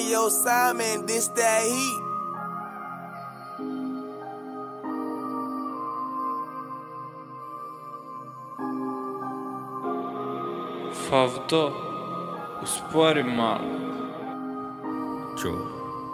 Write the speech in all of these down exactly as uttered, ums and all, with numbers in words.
your side, man, this that heat. Favdo, uspori malo. True.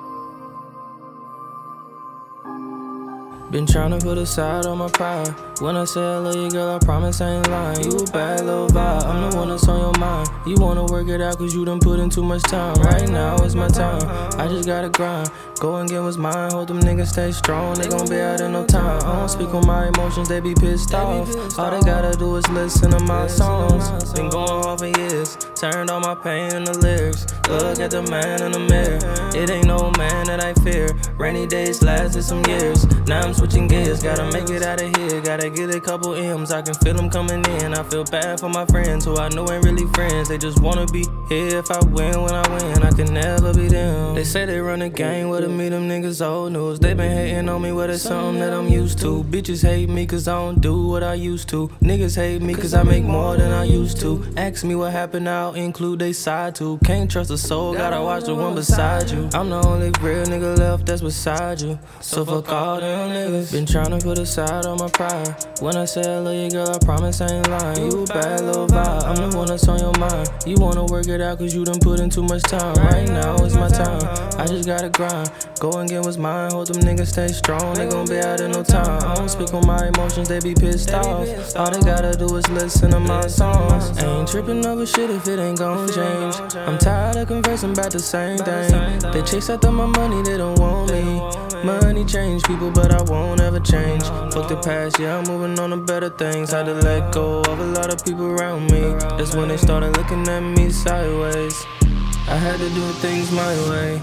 Been tryna put aside all my pride. When I say I love you, girl, I promise I ain't lying. You a bad little vibe, I'm the one that's on your mind. You wanna work it out cause you done put in too much time. Right now is my time, I just gotta grind. Go and get what's mine, hope them niggas stay strong. They gon' be out in no time. I don't speak on my emotions, they be pissed off. All they gotta do is listen to my songs. Been going on for years, turned all my pain into lyrics. Look at the man in the mirror, it ain't no man that I fear. Rainy days lasted some years, now I'm switching gears. Gotta make it out of here, gotta get a couple M's. I can feel them coming in, I feel bad for my friends who I know ain't really friends. They just wanna be here if I win. When I win, I can never be them. They say they run a game, where to meet them niggas old news. They been hating on me, well it's something that I'm used to. Bitches hate me cause I don't do what I used to. Niggas hate me cause I make more than I used to. Ask me what happened, I'll include they side too. Can't trust a soul, gotta watch the one beside you. I'm the only real nigga left that's beside you, so fuck all them niggas. Been tryna put aside all my pride. When I say I love you, girl, I promise I ain't lying. You a bad little vibe, I'm the one that's on your mind. You wanna work it out cause you done put in too much time. Right now is my time, I just gotta grind. Go and get what's mine, hope them niggas stay strong. They gon' be out in no time. I don't speak on my emotions, they be pissed off. All they gotta do is listen to my songs. Ain't tripping over shit if it ain't gon' change. I'm tired of conversing about the same thing. They chase after my money, they don't want me. Money change people, but I won't ever change. Fuck the past, yeah, I'm moving on to better things. Had to let go of a lot of people around me. That's when they started looking at me sideways. I had to do things my way.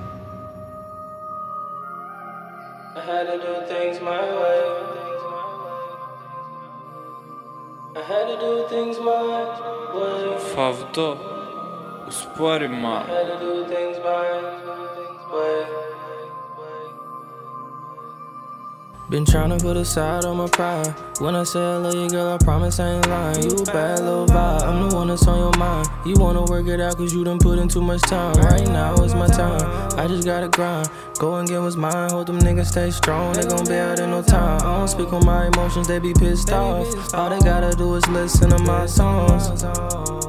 I had to do things my way. I had to do things my way. Favdo, uspori malo. I had to do things my way. Been tryna put aside all my pride. When I say I love you, girl, I promise I ain't lying. You a bad little vibe, I'm the one that's on your mind. You wanna work it out cause you done put in too much time. Right now is my time, I just gotta grind. Go and get what's mine, hope them niggas stay strong. They gon' be out in no time. I don't speak on my emotions, they be pissed off. All they gotta do is listen to my songs.